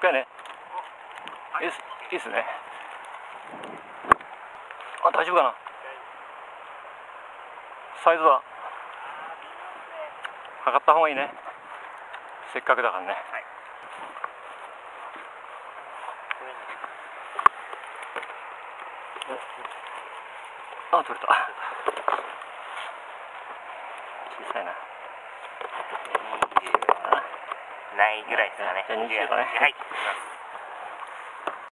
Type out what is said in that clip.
こやね。いいっすね。あ、大丈夫かな。サイズは測った方がいいね。せっかくだからね。あ、取れた。小さいな。 20ないぐらいですかね。 じゃあ20かね。 はい。